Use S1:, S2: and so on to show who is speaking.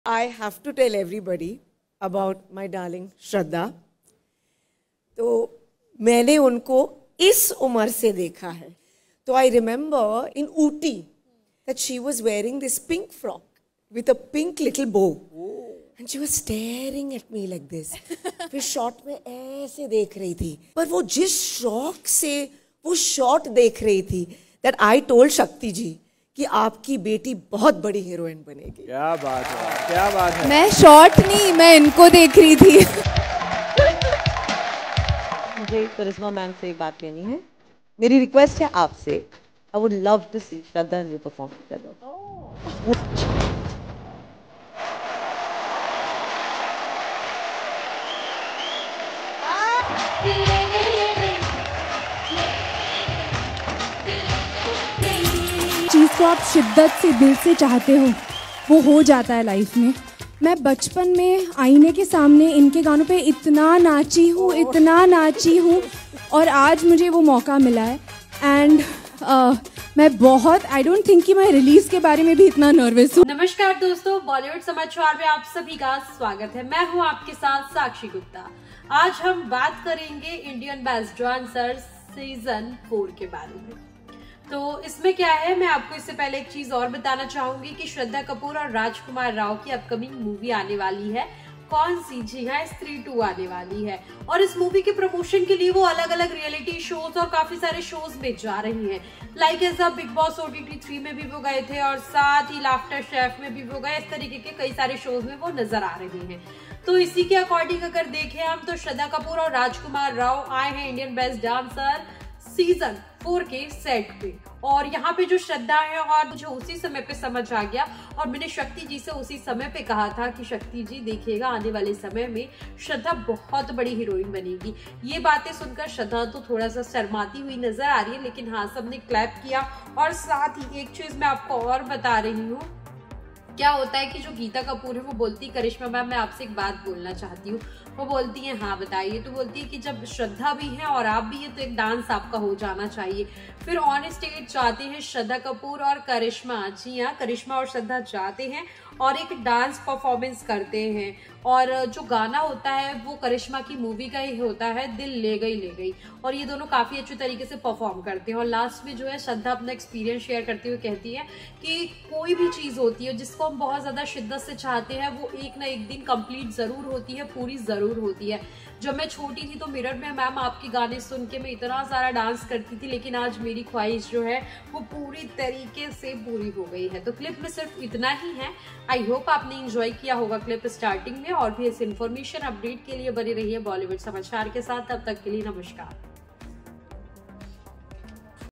S1: I have to tell everybody about my darling श्रद्धा. तो मैंने उनको इस उम्र से देखा है. तो I remember in Ooty that she was wearing this pink frock with a pink little bow. And she was staring at me like this. फिर शॉट में ऐसे देख रही थी. पर वो जिस शौक से वो शॉट देख रही थी, that I told शक्ति जी कि आपकी बेटी बहुत बड़ी हीरोइन बनेगी.
S2: क्या बात है, क्या बात है.
S3: मैं शॉर्ट नहीं, मैं इनको देख रही थी.
S4: मुझे करिश्मा मैम से एक बात लेनी है. मेरी रिक्वेस्ट है आपसे. I would love to see Shraddha and you perform together.
S3: चीज़ को आप शिद्दत से दिल से चाहते हो वो हो जाता है लाइफ में. मैं बचपन में आईने के सामने इनके गानों पे इतना नाची हूँ और आज मुझे वो मौका मिला है. एंड मैं बहुत आई डोंट थिंक कि मैं रिलीज के बारे में भी इतना नर्वस हूँ.
S5: नमस्कार दोस्तों, बॉलीवुड समाचार में आप सभी का स्वागत है. मैं हूँ आपके साथ साक्षी गुप्ता. आज हम बात करेंगे इंडियन बेस्ट डांसर सीजन 4 के बारे में. तो इसमें क्या है, मैं आपको इससे पहले एक चीज और बताना चाहूंगी कि श्रद्धा कपूर और राजकुमार राव की अपकमिंग मूवी आने वाली है. कौन सी? जी हाँ, स्त्री 2 आने वाली है. और इस मूवी के प्रमोशन के लिए वो अलग अलग रियलिटी शोज और काफी सारे शोज में जा रही हैं. लाइक ऐसा बिग बॉस OTT 3 में भी वो गए थे और साथ ही लाफ्टर शेफ में भी वो गए. इस तरीके के कई सारे शोज में वो नजर आ रहे हैं. तो इसी के अकॉर्डिंग अगर देखें हम तो श्रद्धा कपूर और राजकुमार राव आए हैं इंडियन बेस्ट डांसर सीजन 4 के सेट पे. और यहाँ पे जो श्रद्धा है, और मुझे उसी समय पे समझ आ गया और मैंने शक्ति जी से उसी समय पे कहा था कि शक्ति जी देखिएगा आने वाले समय में श्रद्धा बहुत बड़ी हीरोइन बनेगी. ये बातें सुनकर श्रद्धा तो थोड़ा सा शर्माती हुई नजर आ रही है, लेकिन हाँ, सबने क्लैप किया. और साथ ही एक चीज मैं आपको और बता रही हूँ. क्या होता है कि जो गीता कपूर है वो बोलती, करिश्मा मैम मैं आपसे एक बात बोलना चाहती हूँ. वो बोलती है हाँ बताइए. तो बोलती है कि जब श्रद्धा भी है और आप भी है तो एक डांस आपका हो जाना चाहिए. फिर ऑन स्टेज जाते हैं श्रद्धा कपूर और करिश्मा. जी हाँ, करिश्मा और श्रद्धा जाते हैं और एक डांस परफॉर्मेंस करते हैं. और जो गाना होता है वो करिश्मा की मूवी का ही होता है, दिल ले गई. और ये दोनों काफी अच्छे तरीके से परफॉर्म करते हैं. और लास्ट में जो है श्रद्धा अपना एक्सपीरियंस शेयर करते हुए कहती है कि कोई भी चीज होती है जिसको हम बहुत ज्यादा शिद्दत से चाहते हैं वो एक ना एक दिन कंप्लीट जरूर होती है, पूरी जरूर होती है. जब मैं छोटी थी तो मिरर में मैम आपके गाने सुन के मैं इतना सारा डांस करती थी, लेकिन आज मेरी ख्वाहिश जो है वो पूरी तरीके से पूरी हो गई है. तो क्लिप में सिर्फ इतना ही है. आई होप आपने एंजॉय किया होगा क्लिप स्टार्टिंग में. और भी इस इन्फॉर्मेशन अपडेट के लिए बने रहिए बॉलीवुड समाचार के साथ. तब तक के लिए नमस्कार.